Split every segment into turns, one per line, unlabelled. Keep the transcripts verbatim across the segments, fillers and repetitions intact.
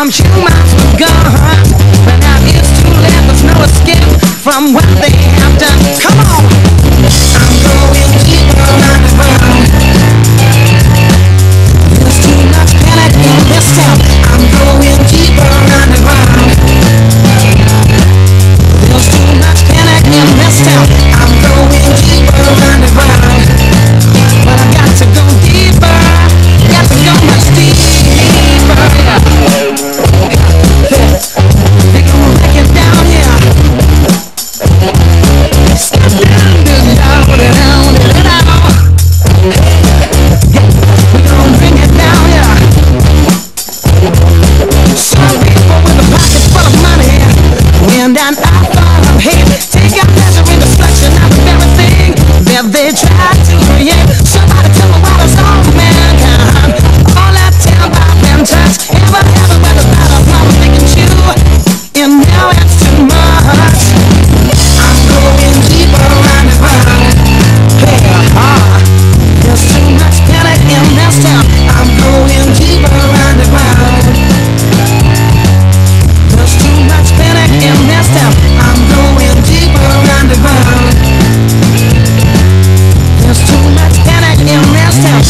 some humans were gone, but now it's too late. There's no escape from what they have done. Come on, I'm going deeper underground. There's too much panic in this town. I'm going deeper underground. There's too much panic in this town. I'm going deeper underground. But I've got to go deeper. Got to go much deeper. They're gonna break it down, yeah. Step down, down, down, down, down. We're gonna bring it down, yeah. Some people with a pocket full of money, and an eye full of hate, take out pleasure in destruction of the very thing that they try to create. Somebody tell me why there's all mankind, all that temper and touch, ever, ever, where there's not a problem making you, and now it's too much. I'm going deeper underground. Hey, ah, there's too much panic in this town. I'm going deeper underground. There's too much panic in this town. I'm going deeper underground. There's too much panic in this town.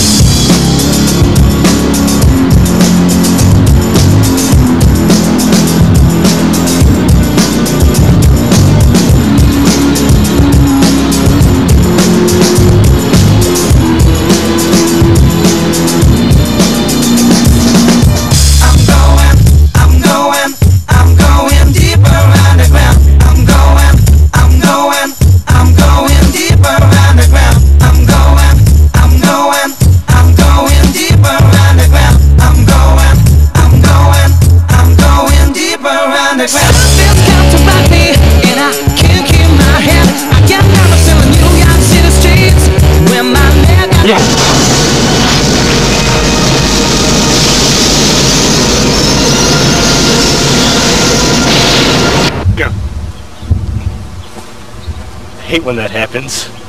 I hate when that happens.